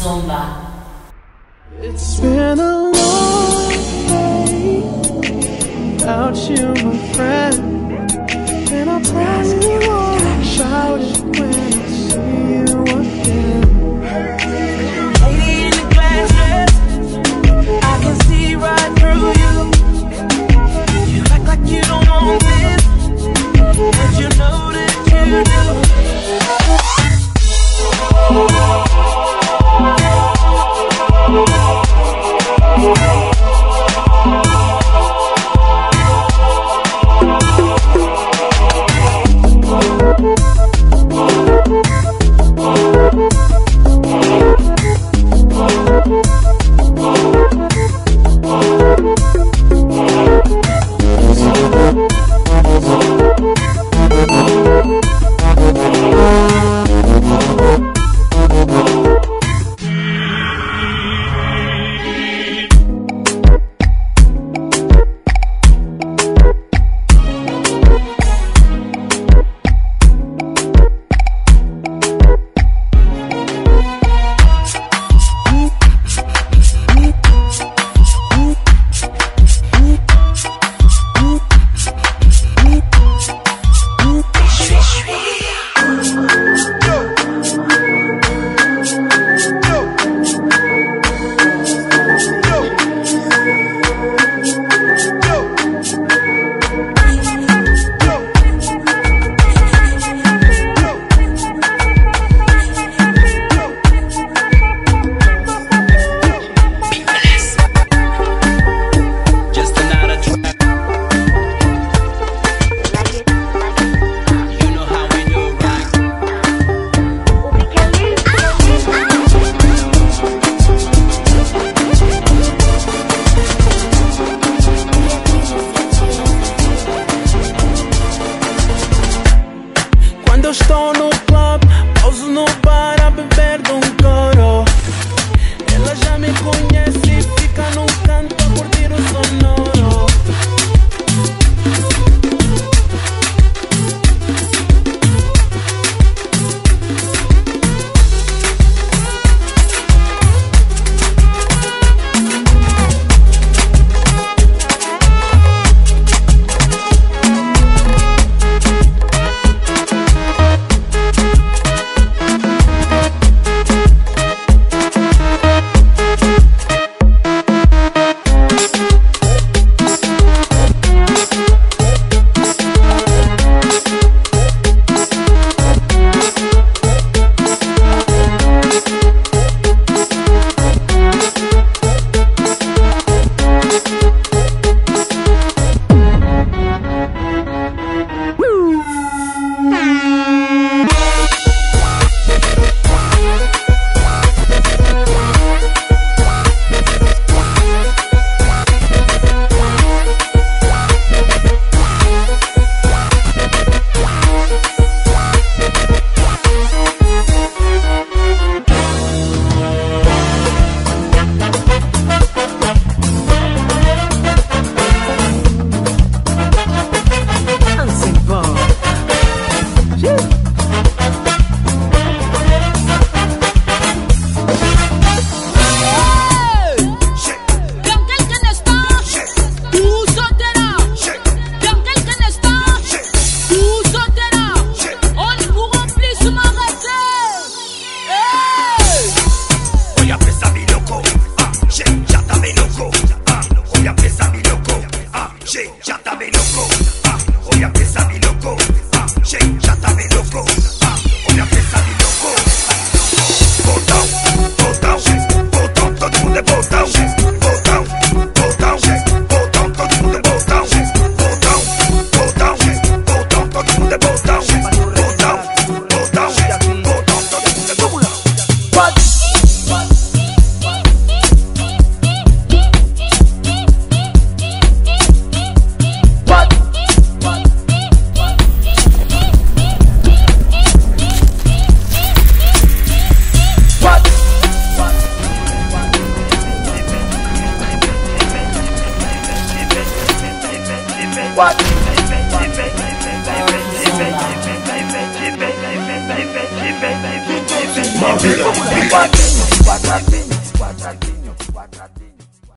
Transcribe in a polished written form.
Zumba. It's been a long day without you, my friend, and I'll tell you all about it when I see you again. Lady in the glasses, I can see right through you. You act like you don't want this, but you know that you do. Estou no club, pauso no bar a beber de coro. Ela já me conhece e fica no canto a curtir o sonoro. What? What? quatradinho, quatradinho, quatradinho.